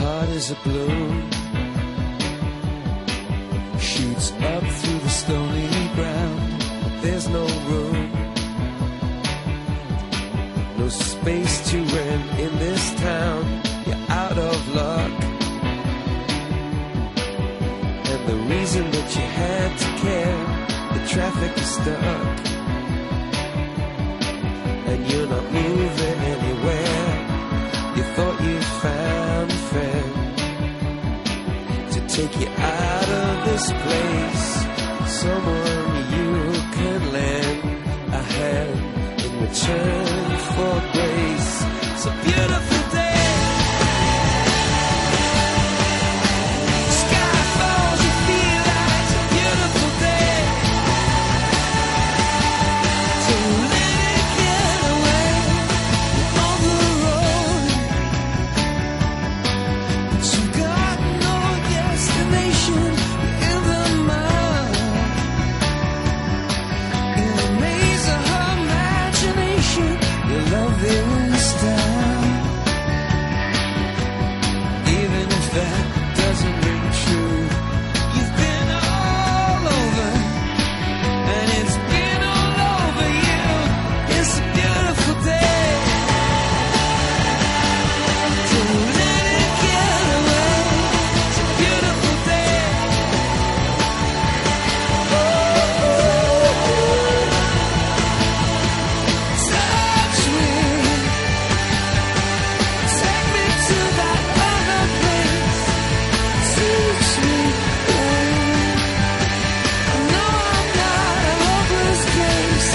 heart is a balloon, shoots up through the stony ground. There's no room, no space to rent in this town. You're out of luck, and the reason that you had to care, the traffic is stuck, and you're not moving anywhere. You thought you found a friend to take you out of this place, someone you could lend a hand in return for grace. It's a beautiful day. Sky falls, you feel like it's a beautiful day. So let it get away on the road. But you got no destination in the mind. In the maze of her imagination, your love is down. Even if that doesn't ring true, you've been all over, and it's been all over you. It's a beautiful day. So let it get away. It's a beautiful day. Touch me, take me to that other place. Teach me, babe. I know I'm not a hopeless case.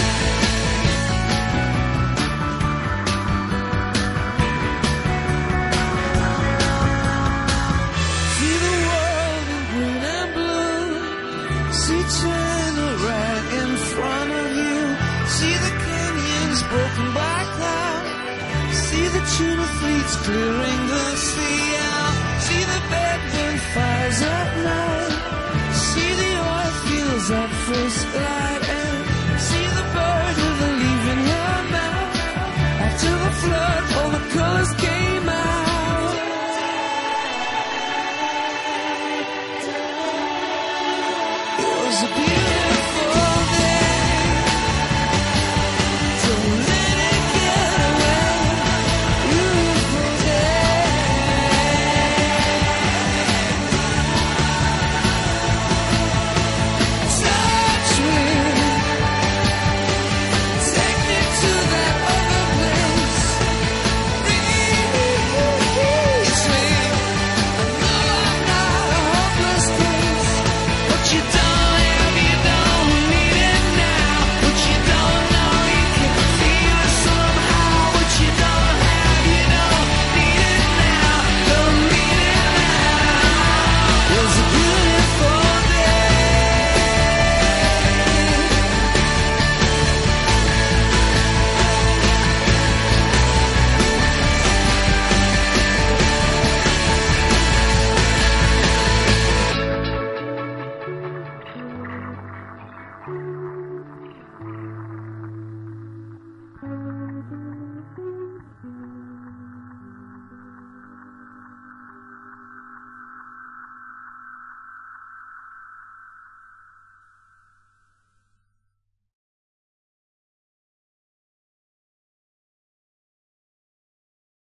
See the world in green and blue. See China right in front of you. See the canyons broken by cloud. See the tuna fleets clearing the sea out. See the bedroom fires at night. See the oil fields at first light.